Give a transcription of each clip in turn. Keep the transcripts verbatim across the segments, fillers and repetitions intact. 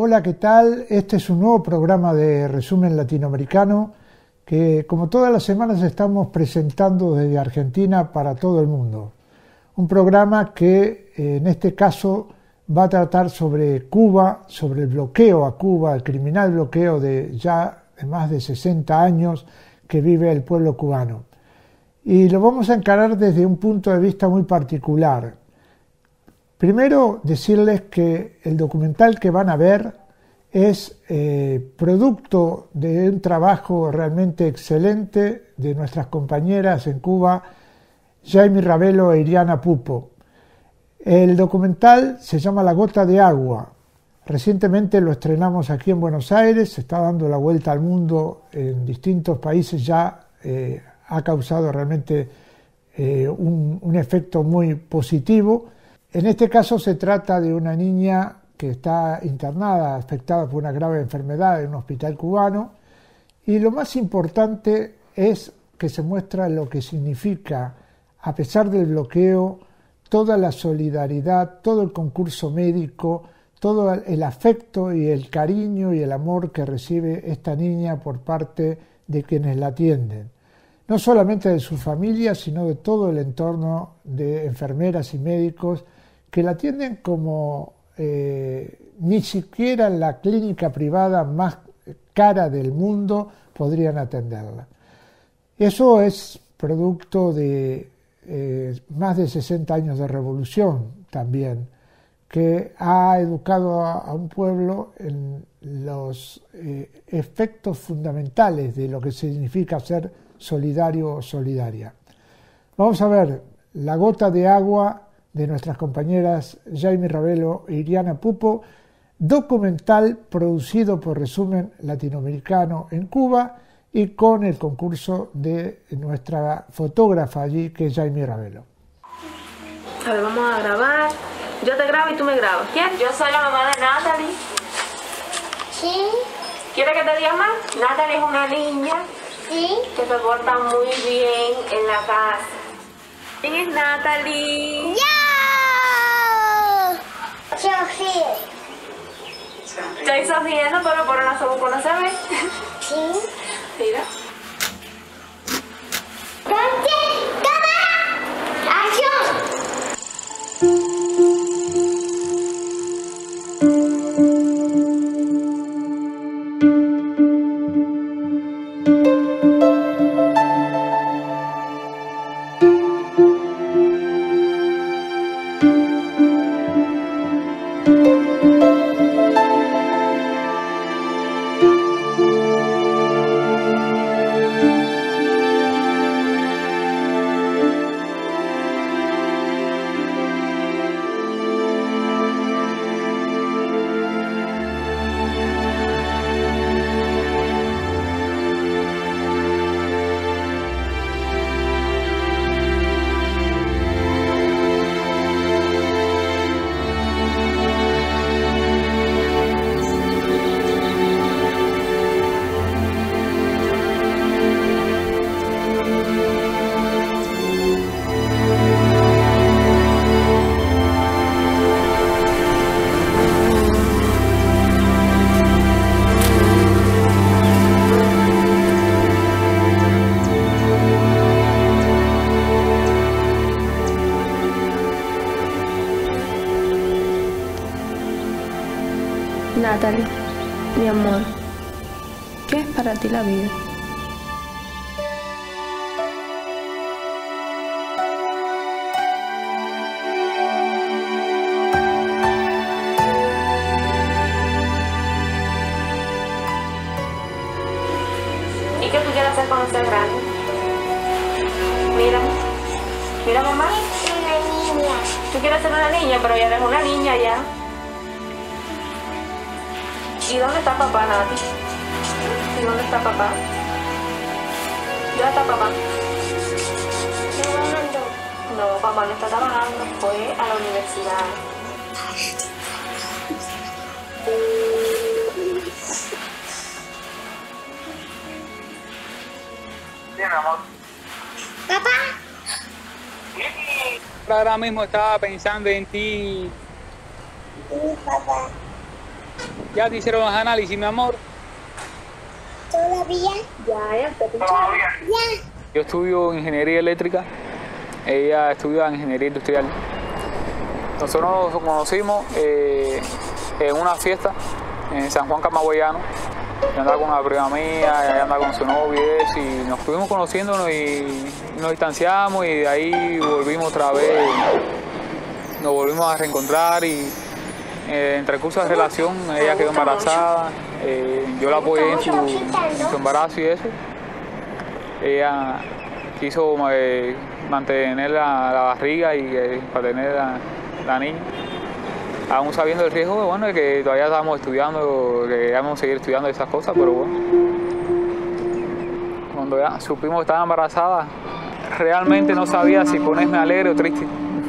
Hola, ¿qué tal? Este es un nuevo programa de Resumen Latinoamericano que, como todas las semanas, estamos presentando desde Argentina para todo el mundo. Un programa que, en este caso, va a tratar sobre Cuba, sobre el bloqueo a Cuba, el criminal bloqueo de ya de más de sesenta años que vive el pueblo cubano. Y lo vamos a encarar desde un punto de vista muy particular. Primero, decirles que el documental que van a ver es eh, producto de un trabajo realmente excelente de nuestras compañeras en Cuba, Jaime Ravelo e Iriana Pupo. El documental se llama La Gota de Agua. Recientemente lo estrenamos aquí en Buenos Aires, se está dando la vuelta al mundo en distintos países, ya eh, ha causado realmente eh, un, un efecto muy positivo. En este caso se trata de una niña que está internada, afectada por una grave enfermedad en un hospital cubano, y lo más importante es que se muestra lo que significa, a pesar del bloqueo, toda la solidaridad, todo el concurso médico, todo el afecto y el cariño y el amor que recibe esta niña por parte de quienes la atienden. No solamente de su familia, sino de todo el entorno de enfermeras y médicos que la atienden como eh, ni siquiera en la clínica privada más cara del mundo podrían atenderla. Eso es producto de eh, más de sesenta años de revolución también, que ha educado a, a un pueblo en los eh, efectos fundamentales de lo que significa ser solidario o solidaria. Vamos a ver La Gota de Agua de nuestras compañeras Jaime Ravelo e Iriana Pupo, documental producido por Resumen Latinoamericano en Cuba y con el concurso de nuestra fotógrafa allí, que es Jaime Ravelo. A ver, vamos a grabar. Yo te grabo y tú me grabas. ¿Quién? Yo soy la mamá de Natalie. Sí. ¿Quieres que te diga más? Natalie es una niña Sí. que se porta muy bien en la casa. ¿Quién es Natalie? ¡Yo! Sofía. Estoy sonriendo, pero por una sobuco no se ve. Sí. Mira. ¡Ponte! ¡Cámara! ¡Acción! Natalie, mi amor, ¿qué es para ti la vida? ¿Y qué tú quieres hacer cuando seas grande? Mira, mira mamá. Una niña. Tú quieres ser una niña, pero ya eres una niña ya. ¿Y dónde está papá, Nati? ¿Y dónde está papá? ¿Dónde está papá? Trabajando. No, papá no está trabajando, fue a la universidad. Bien, amor. ¿Papá? Ahora mismo estaba pensando en ti. Sí, papá. ¿Ya te hicieron los análisis, mi amor? ¿Todavía? Ya, ya, te pincharon. Ya. Yo estudio ingeniería eléctrica, ella estudia ingeniería industrial. Nosotros nos conocimos eh, en una fiesta en San Juan Camagüeyano. Yo andaba con una prima mía, ella andaba con su novio y eso, y nos estuvimos conociéndonos y nos distanciamos y de ahí volvimos otra vez, nos volvimos a reencontrar y eh, en transcurso de relación ella quedó embarazada, eh, yo la apoyé en su, en su embarazo y eso. Ella quiso eh, mantener la, la barriga y eh, para tener la, la niña. Aún sabiendo el riesgo, bueno, de que todavía estábamos estudiando, que íbamos a seguir estudiando esas cosas, pero bueno. Cuando ya supimos que estaba embarazada, realmente no sabía si ponerme alegre o triste.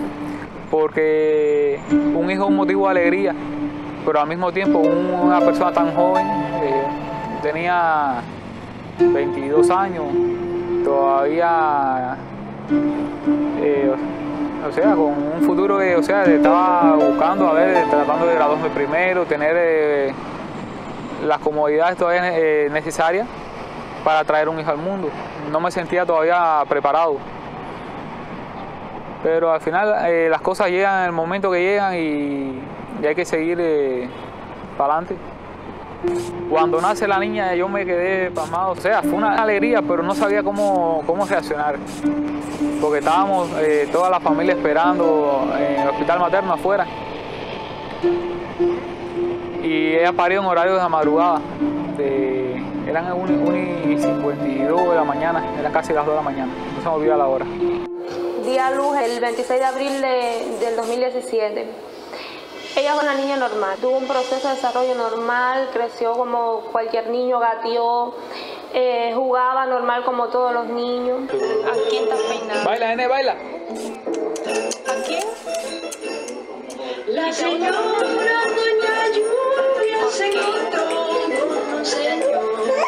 Porque un hijo es un motivo de alegría, pero al mismo tiempo un, una persona tan joven, eh, tenía veintidós años, todavía... Eh, O sea, con un futuro que, o sea, estaba buscando, a ver, tratando de graduarme primero, tener eh, las comodidades todavía eh, necesarias para traer un hijo al mundo. No me sentía todavía preparado. Pero al final eh, las cosas llegan en el momento que llegan y, y hay que seguir eh, para adelante. Cuando nace la niña yo me quedé pasmado, o sea, fue una alegría, pero no sabía cómo, cómo reaccionar. Porque estábamos eh, toda la familia esperando en el hospital materno afuera. Y ella parió en horario de la madrugada. De, eran una y cincuenta y dos de la mañana, eran casi las dos de la mañana. No se me olvida la hora. Di a luz el veintiséis de abril de, del dos mil diecisiete. Ella es una niña normal, tuvo un proceso de desarrollo normal, creció como cualquier niño, gateó, eh, jugaba normal como todos los niños. ¿A quién estás peinando? Baila, nene, baila. ¿A quién? La señora Doña Lluvia se encontró con un señor.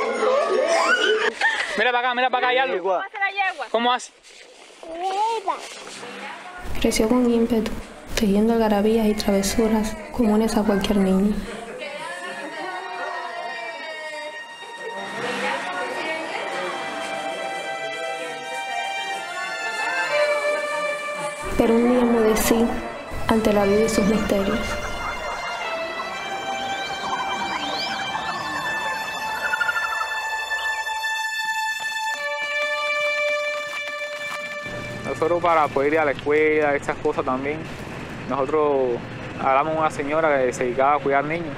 Mira para acá, mira para acá, Yarlo. ¿Cómo hace la yegua? ¿Cómo hace? Creció con ímpetu, tejiendo algarabías y travesuras comunes a cualquier niño. Pero un día enmudecí ante la vida y sus misterios. Nosotros para poder ir a la escuela, estas cosas también, nosotros hablamos con una señora que se dedicaba a cuidar niños.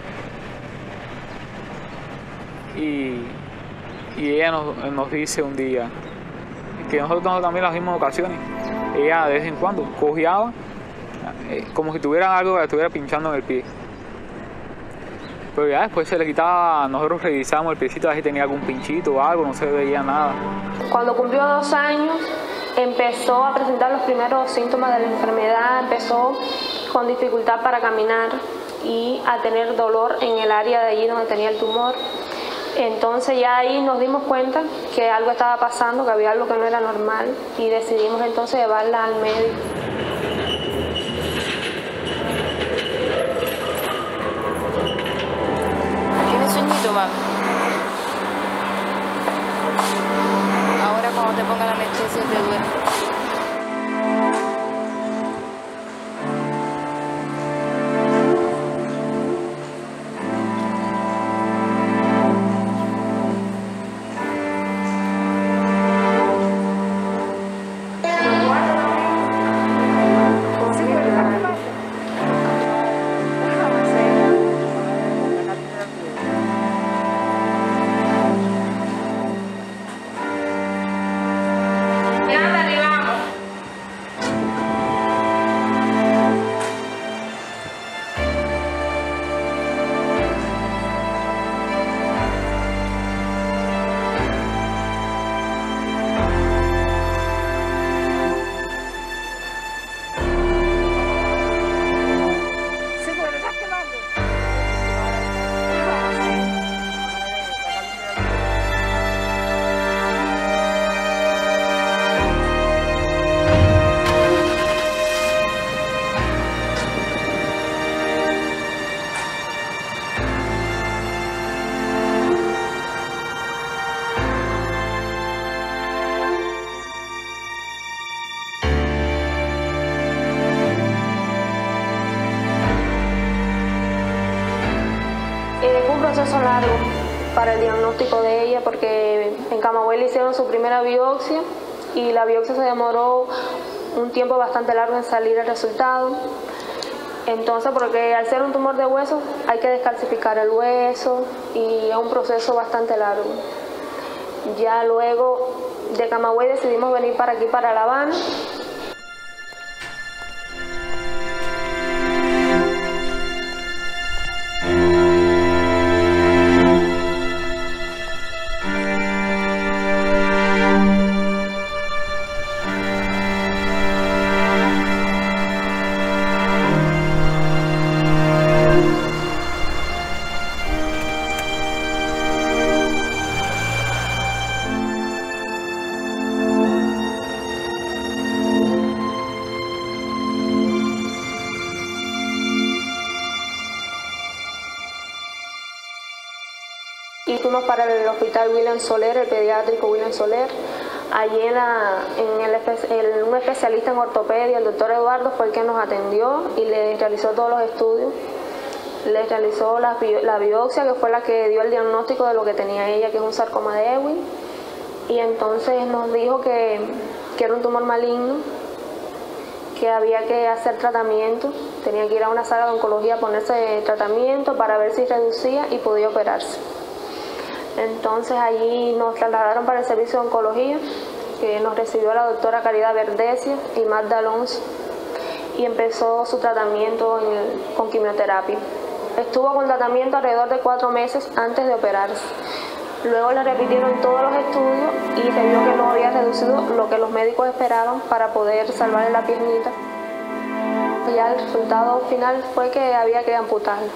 Y, y ella nos, nos dice un día que nosotros también las mismas ocasiones, ella de vez en cuando cojeaba eh, como si tuviera algo que le estuviera pinchando en el pie. Pero ya después se le quitaba, nosotros revisamos el piecito a ver si tenía algún pinchito o algo, no se veía nada. Cuando cumplió dos años, empezó a presentar los primeros síntomas de la enfermedad, empezó con dificultad para caminar y a tener dolor en el área de allí donde tenía el tumor. Entonces ya ahí nos dimos cuenta que algo estaba pasando, que había algo que no era normal y decidimos entonces llevarla al médico. ¿Tienes sueñito, mami? Ahora cuando te ponga la anestesia te duele. proceso largo para el diagnóstico de ella porque en Camagüey le hicieron su primera biopsia y la biopsia se demoró un tiempo bastante largo en salir el resultado. Entonces, porque al ser un tumor de hueso hay que descalcificar el hueso y es un proceso bastante largo. Ya luego de Camagüey decidimos venir para aquí, para La Habana. Y fuimos para el hospital William Soler, el pediátrico William Soler. Allí en, la, en el, el, un especialista en ortopedia, el doctor Eduardo, fue el que nos atendió y le realizó todos los estudios. Le realizó la, la biopsia, que fue la que dio el diagnóstico de lo que tenía ella, que es un sarcoma de Ewing. Y entonces nos dijo que, que era un tumor maligno, que había que hacer tratamiento. Tenía que ir a una sala de oncología a ponerse tratamiento para ver si reducía y podía operarse. Entonces allí nos trasladaron para el servicio de oncología, que nos recibió la doctora Caridad Verdesia y Magda Alonso, y empezó su tratamiento en el, con quimioterapia. Estuvo con tratamiento alrededor de cuatro meses antes de operarse. Luego le repitieron todos los estudios y se vio que no había reducido lo que los médicos esperaban para poder salvarle la piernita. Ya el resultado final fue que había que amputarla.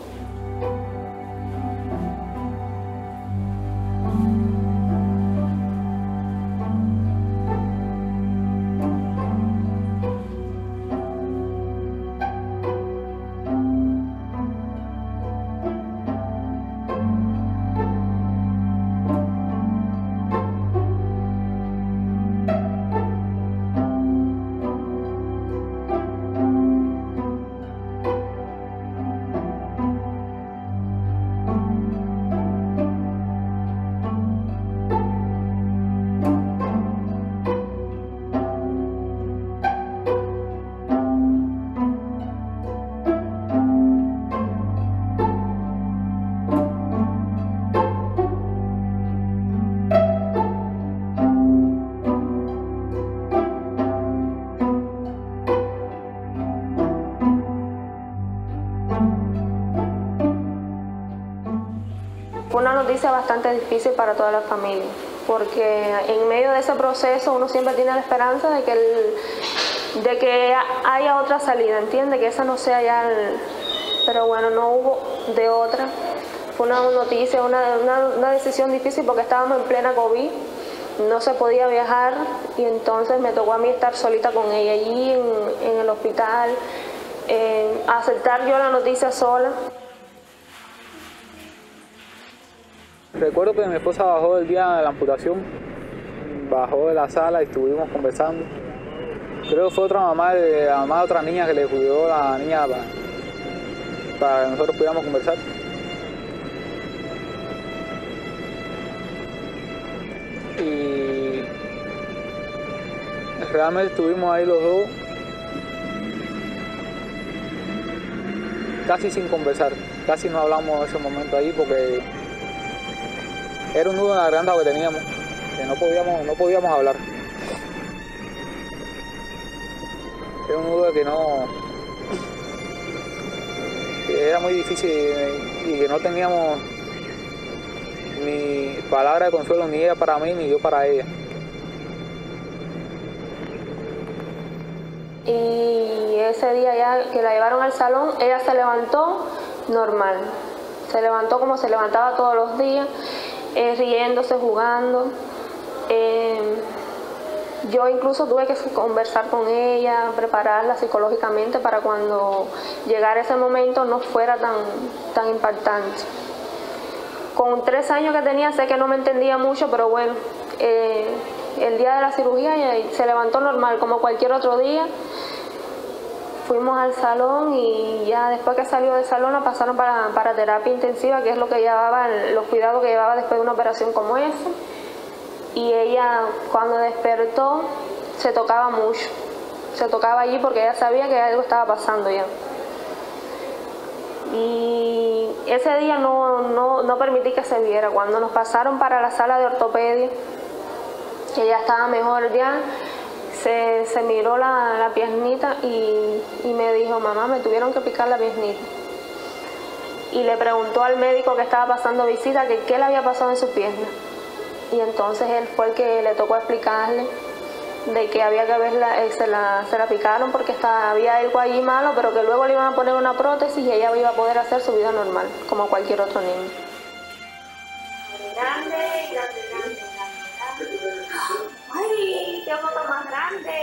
Fue una noticia bastante difícil para toda la familia, porque en medio de ese proceso uno siempre tiene la esperanza de que, el, de que haya otra salida, ¿entiende? Que esa no sea ya el... Pero bueno, no hubo de otra. Fue una noticia, una, una, una decisión difícil porque estábamos en plena COVID, no se podía viajar y entonces me tocó a mí estar solita con ella allí en, en el hospital, eh, aceptar yo la noticia sola. Recuerdo que mi esposa bajó el día de la amputación, bajó de la sala y estuvimos conversando. Creo que fue otra mamá, de, la mamá de otra niña que le cuidó a la niña para, para que nosotros pudiéramos conversar. Y realmente estuvimos ahí los dos, casi sin conversar, casi no hablamos en ese momento ahí porque era un nudo en la garganta que teníamos, que no podíamos, no podíamos hablar. Era un nudo que no, que era muy difícil y que no teníamos ni palabra de consuelo, ni ella para mí, ni yo para ella. Y ese día ya que la llevaron al salón, ella se levantó normal. Se levantó como se levantaba todos los días, eh, riéndose, jugando. Eh, yo incluso tuve que conversar con ella, prepararla psicológicamente para cuando llegara ese momento no fuera tan, tan impactante. Con tres años que tenía, sé que no me entendía mucho, pero bueno, eh, el día de la cirugía ella se levantó normal, como cualquier otro día. fuimos al salón y ya después que salió del salón la pasaron para, para terapia intensiva, que es lo que llevaba, los cuidados que llevaba después de una operación como esa. Y ella cuando despertó se tocaba mucho, se tocaba allí porque ella sabía que algo estaba pasando ya. Y ese día no, no, no permití que se viera. Cuando nos pasaron para la sala de ortopedia, que ya estaba mejor ya, se, se miró la, la piernita y, y me dijo, mamá, me tuvieron que picar la piernita. Y le preguntó al médico que estaba pasando visita que qué le había pasado en su pierna. Y entonces él fue el que le tocó explicarle de que había que verla, eh, se, la, se la picaron porque estaba, había algo allí malo, pero que luego le iban a poner una prótesis y ella iba a poder hacer su vida normal, como cualquier otro niño. Grande, grande, grande, grande. ¡Ay, qué foto más grande!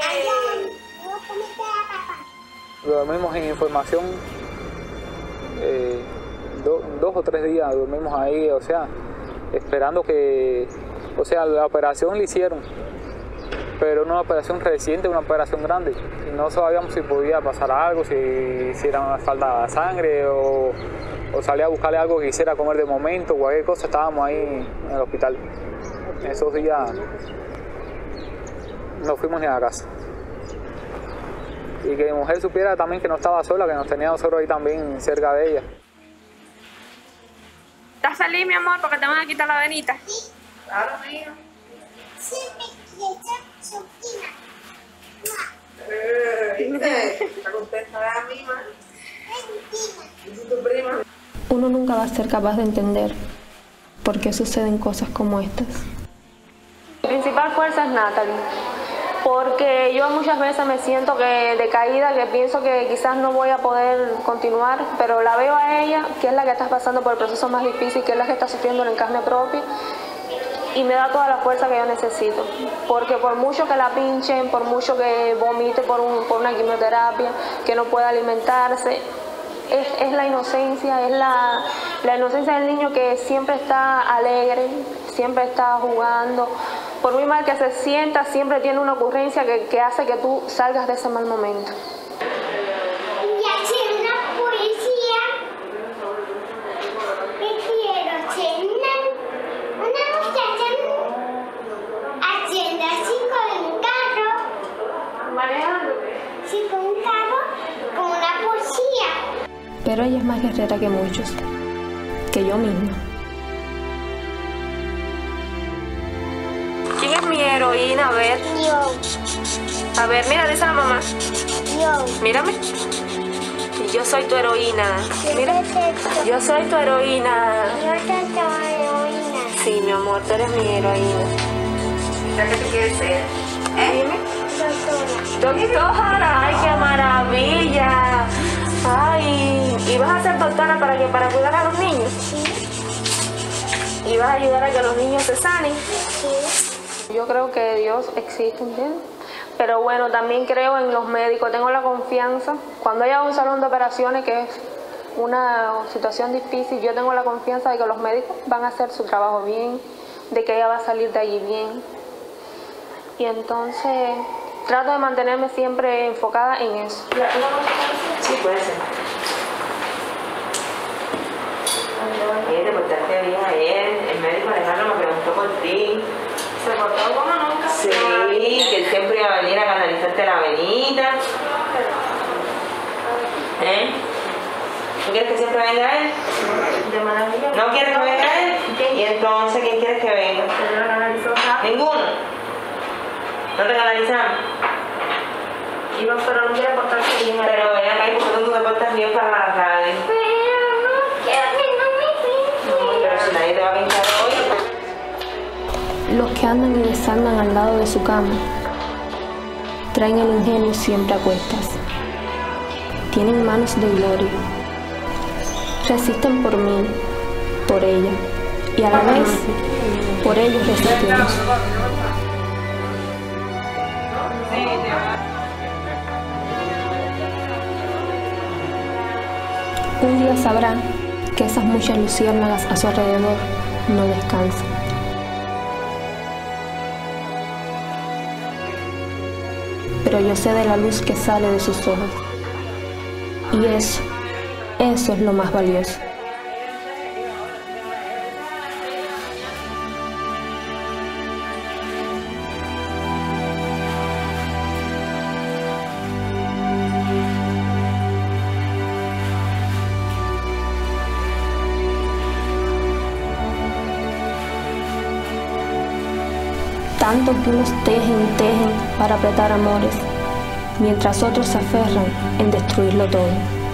Dormimos en información eh, do, dos o tres días, dormimos ahí, o sea, esperando que, o sea, la operación la hicieron, pero una operación reciente, una operación grande, y no sabíamos si podía pasar algo, si, si era una falta de sangre o, o salía a buscarle algo que quisiera comer de momento, cualquier cosa, estábamos ahí en el hospital. Esos días no fuimos ni a la casa. Y que mi mujer supiera también que no estaba sola, que nos tenía nosotros ahí también cerca de ella. ¿Estás feliz, mi amor, porque te van a quitar la venita? Sí. Claro, mío. Siempre quiero su prima. Está contenta de mí, ma. ¿Y tu prima? Uno nunca va a ser capaz de entender por qué suceden cosas como estas. Mi principal fuerza es Natalie, porque yo muchas veces me siento que decaída, que pienso que quizás no voy a poder continuar, pero la veo a ella, que es la que está pasando por el proceso más difícil, que es la que está sufriendo en carne propia, y me da toda la fuerza que yo necesito, porque por mucho que la pinchen, por mucho que vomite por, un, por una quimioterapia, que no pueda alimentarse, es, es la inocencia, es la, la inocencia del niño que siempre está alegre, siempre está jugando. Por muy mal que se sienta, siempre tiene una ocurrencia que, que hace que tú salgas de ese mal momento. Y hacer una poesía. Que quiero ser una, una muchacha haciendo así con un carro. Manejando. Sí, con un carro, con una poesía. Pero ella es más guerrera que muchos, que yo misma. ¿Quién es mi heroína? A ver. Yo, A ver, mira, dice la mamá. yo. Mírame. Yo soy tu heroína. Mira. Yo soy tu heroína. Yo soy tu heroína. Sí, mi amor, tú eres mi heroína. ¿Qué tú quieres ser? ¿Eh? Doctora. Doctora, ay, qué maravilla. Ay, ¿y vas a ser doctora para qué? ¿Para cuidar a los niños? Sí. ¿Y vas a ayudar a que los niños se sanen? Sí. Yo creo que Dios existe, ¿entiendes? Pero bueno, también creo en los médicos, tengo la confianza. Cuando haya un salón de operaciones, que es una situación difícil, yo tengo la confianza de que los médicos van a hacer su trabajo bien, de que ella va a salir de allí bien. Y entonces trato de mantenerme siempre enfocada en eso. Sí, puede ser. Oye, te portaste bien ayer. El médico Alejandro me preguntó por ti. ¿Se portó como nunca? Sí, que él siempre iba a venir a canalizarte la venita. ¿Eh? ¿No quieres que siempre venga él? De maravilla. ¿No quieres que venga él? ¿Y entonces quién quieres que venga? Yo la canalizo rápido. ¿Ninguno? ¿No te canalizamos? Y no, pero no quiere portarse bien. Pero ven acá, ¿y por qué tú te portas bien para la radio? Pero no quiero que no me pinche. Pero si nadie te va a pinchar hoy. Los que andan y desandan al lado de su cama traen el ingenio siempre a cuestas. Tienen manos de gloria. Resisten por mí, por ella, y a la vez por ellos resistimos. Un día sabrá que esas muchas luciérnagas a su alrededor no descansan. Pero yo sé de la luz que sale de sus ojos Y eso, eso es lo más valioso. Tanto que unos tejen y tejen para apretar amores, mientras otros se aferran en destruirlo todo.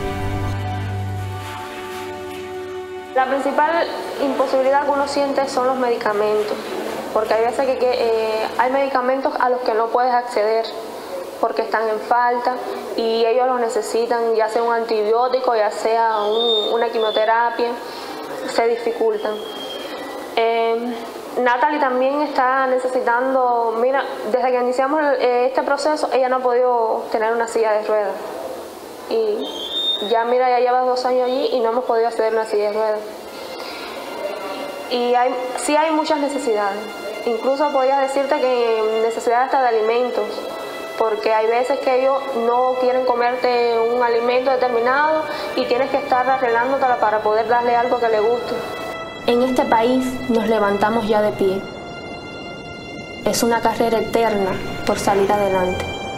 La principal imposibilidad que uno siente son los medicamentos, porque hay veces que, que eh, hay medicamentos a los que no puedes acceder porque están en falta y ellos los necesitan, ya sea un antibiótico, ya sea un, una quimioterapia, se dificultan. Eh, Natalie también está necesitando, mira, desde que iniciamos este proceso, ella no ha podido tener una silla de ruedas. Y ya, mira, ya lleva dos años allí y no hemos podido acceder a una silla de ruedas. Y hay, sí hay muchas necesidades. Incluso podría decirte que necesidades hasta de alimentos, porque hay veces que ellos no quieren comerte un alimento determinado y tienes que estar arreglándotela para poder darle algo que le guste. En este país nos levantamos ya de pie. Es una carrera eterna por salir adelante.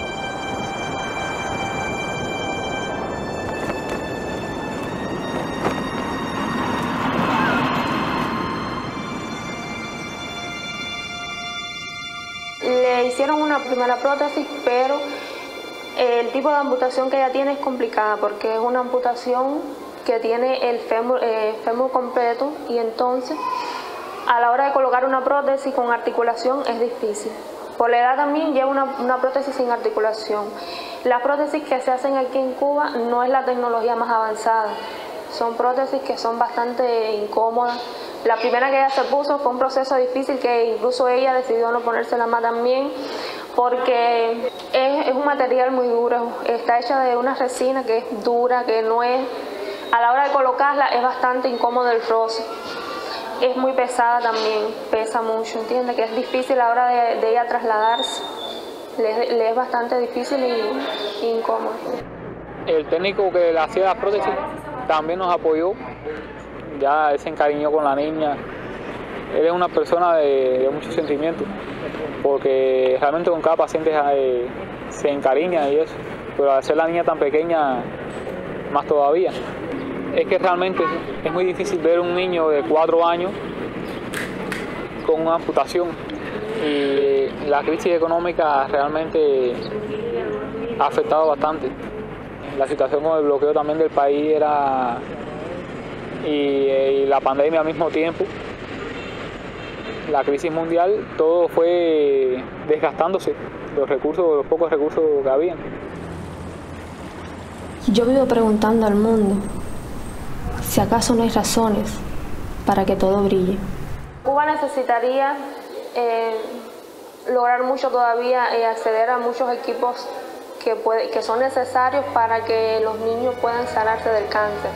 Le hicieron una primera prótesis, pero el tipo de amputación que ella tiene es complicada porque es una amputación que tiene el fémur, eh, fémur completo, y entonces a la hora de colocar una prótesis con articulación es difícil. Por la edad también lleva una, una prótesis sin articulación. Las prótesis que se hacen aquí en Cuba no es la tecnología más avanzada, son prótesis que son bastante incómodas. La primera que ella se puso fue un proceso difícil que incluso ella decidió no ponérsela más también, porque es, es un material muy duro, está hecha de una resina que es dura, que no es... A la hora de colocarla es bastante incómodo el roce. Es muy pesada también, pesa mucho, ¿entiendes? Que es difícil a la hora de, de ella trasladarse. Le, le es bastante difícil y, y incómodo. El técnico que le hacía las prótesis también nos apoyó. Ya él se encariñó con la niña. Él es una persona de, de mucho sentimiento, porque realmente con cada paciente eh, se encariña y eso. Pero al ser la niña tan pequeña, más todavía. Es que realmente es muy difícil ver un niño de cuatro años con una amputación, y la crisis económica realmente ha afectado bastante. La situación con el bloqueo también del país era y, y la pandemia al mismo tiempo, la crisis mundial, todo fue desgastándose, los recursos, los pocos recursos que habían. Yo vivo preguntando al mundo si acaso no hay razones para que todo brille. Cuba necesitaría eh, lograr mucho todavía, eh, acceder a muchos equipos que, puede, que son necesarios para que los niños puedan sanarse del cáncer,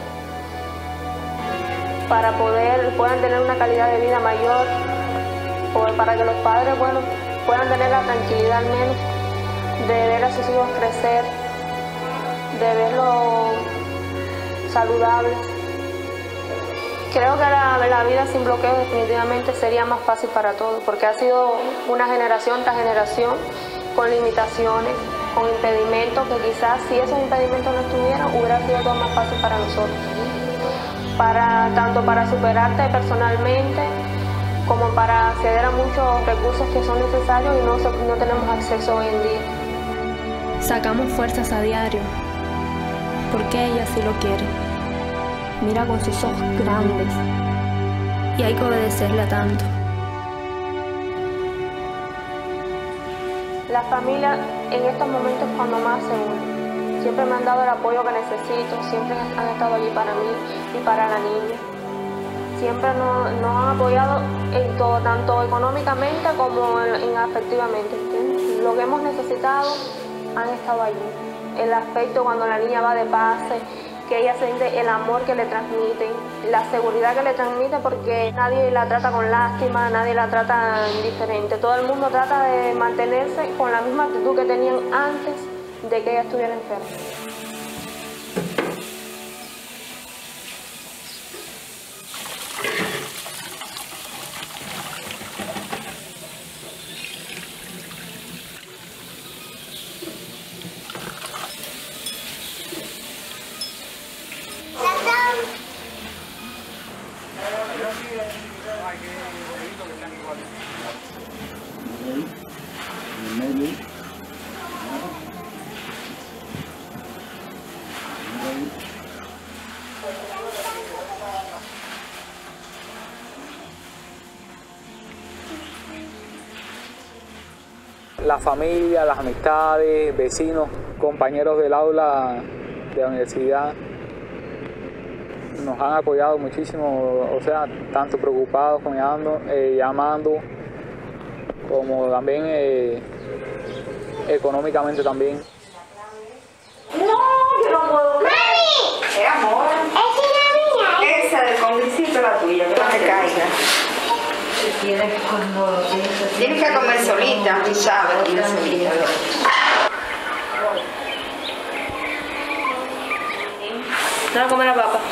para poder puedan tener una calidad de vida mayor, o para que los padres, bueno, puedan tener la tranquilidad al menos de ver a sus hijos crecer, de verlos saludables. Creo que la, la vida sin bloqueo definitivamente sería más fácil para todos, porque ha sido una generación tras generación con limitaciones, con impedimentos, que quizás si esos impedimentos no estuvieran, hubiera sido todo más fácil para nosotros. Para, tanto para superarte personalmente, como para acceder a muchos recursos que son necesarios y no, no tenemos acceso hoy en día. Sacamos fuerzas a diario, porque ella sí lo quiere. Mira con sus ojos grandes y hay que obedecerle tanto. La familia en estos momentos es cuando más se une. Siempre me han dado el apoyo que necesito, siempre han estado allí para mí y para la niña. Siempre nos, nos han apoyado en todo, tanto económicamente como en, en afectivamente. ¿Entiendes? Lo que hemos necesitado han estado allí. El aspecto cuando la niña va de pase, que ella siente el amor que le transmiten, la seguridad que le transmite, porque nadie la trata con lástima, nadie la trata indiferente. Todo el mundo trata de mantenerse con la misma actitud que tenían antes de que ella estuviera enferma. la familia, las amistades, vecinos, compañeros del aula de la universidad nos han apoyado muchísimo, o sea, tanto preocupados, cuidando, eh, llamando, como también eh, económicamente también. No, yo no puedo ver. ¡Mami! Eh, amor. ¿Es una mía? Esa del condicito, la tuya, que no te caiga. Tienes cuando Tienes que comer solita, tú sabes, comer solita. No, comer la papa.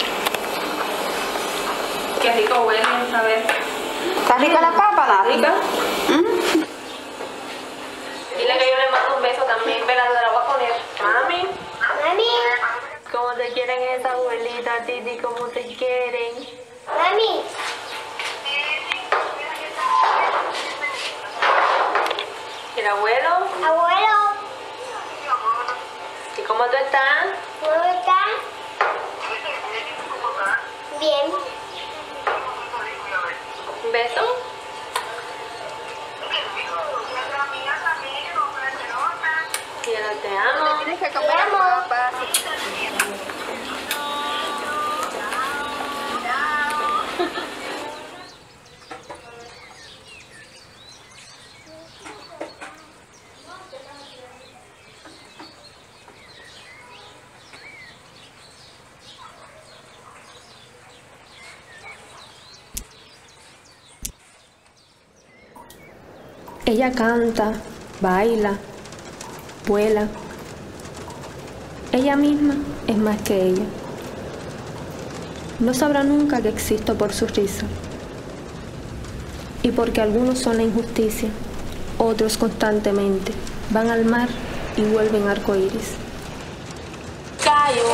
Qué rico huele, a ver. ¿Está rica la papa, Nati? ¿Rica? ¿Mm? Dile que yo le mando un beso también, pero te la voy a poner. Mami. Mami. ¿Cómo te quieren esas abuelitas, Titi? ¿Cómo te quieren? Mami. ¿El abuelo? Abuelo. ¿Y cómo tú estás? ¿Cómo estás? Bien. ¿Un beso? Cielo, te amo. Tienes que Te comer amo. la papa. Ella canta, baila, vuela. Ella misma es más que ella. No sabrá nunca que existo por su risa. Y porque algunos son la injusticia, otros constantemente van al mar y vuelven arcoíris. Cayó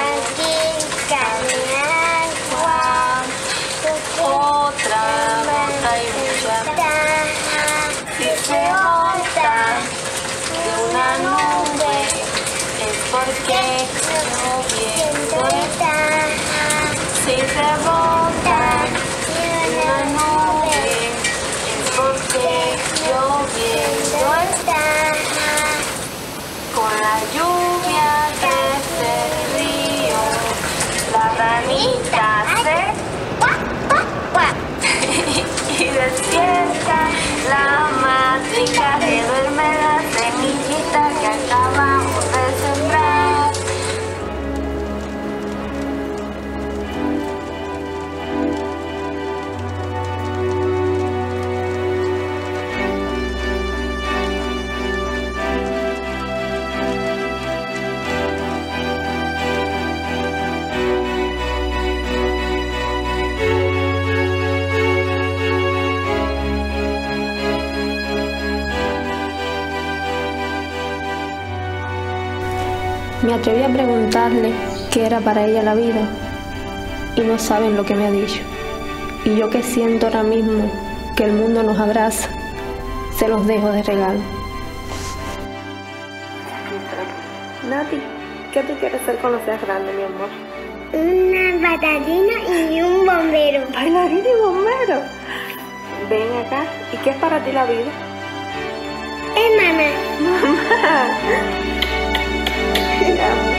otra gota y mucha. Si se monta de una nube es porque lloviendo está. Si se monta de una nube es porque lloviendo está. Con la lluvia crece el río, la ranita se y despierta la matrica que duerme la semillita que acabamos de sembrar. Me atreví a preguntarle qué era para ella la vida y no saben lo que me ha dicho. Y yo que siento ahora mismo que el mundo nos abraza, se los dejo de regalo. Nati, ¿qué tú quieres ser cuando seas grande, mi amor? Una bailarina y un bombero. Bailarina y bombero. Ven acá. ¿Y qué es para ti la vida? Es mamá. Mamá. Te amo.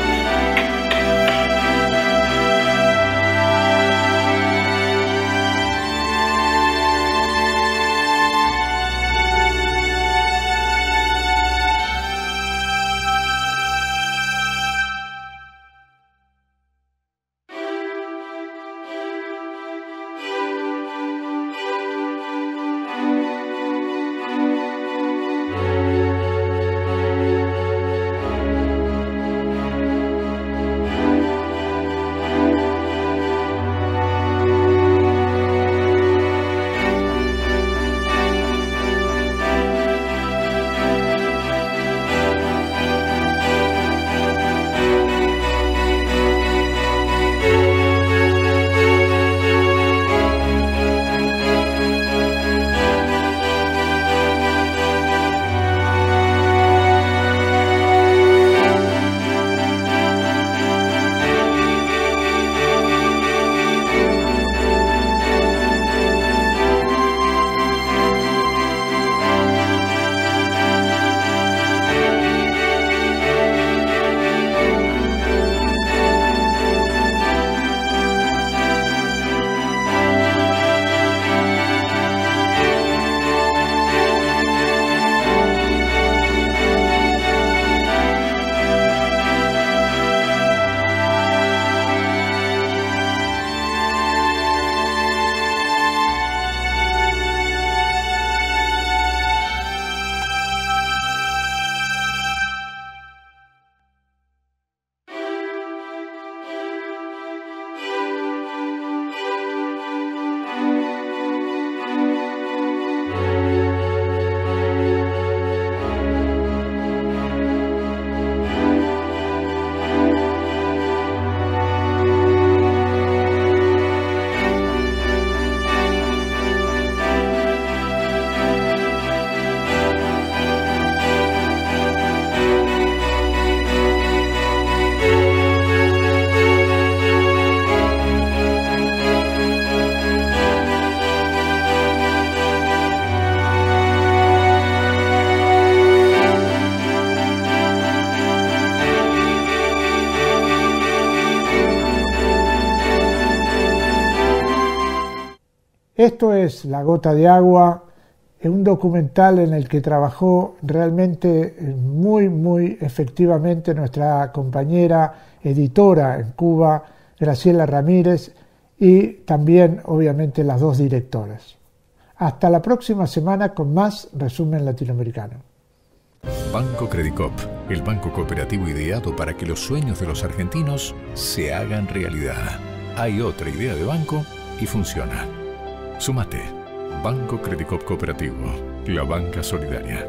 Esto es La Gota de Agua, un documental en el que trabajó realmente muy, muy efectivamente nuestra compañera editora en Cuba, Graciela Ramírez, y también, obviamente, las dos directoras. Hasta la próxima semana con más Resumen Latinoamericano. Banco Credicop, el banco cooperativo ideado para que los sueños de los argentinos se hagan realidad. Hay otra idea de banco y funciona. Súmate. Banco Credicop Cooperativo, la banca solidaria.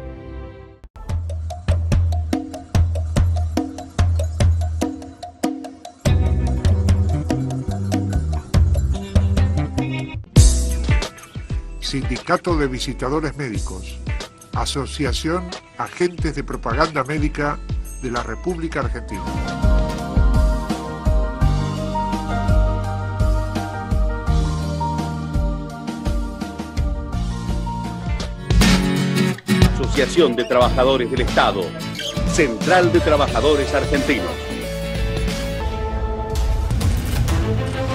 Sindicato de Visitadores Médicos, Asociación Agentes de Propaganda Médica de la República Argentina. Asociación de Trabajadores del Estado, Central de Trabajadores Argentinos.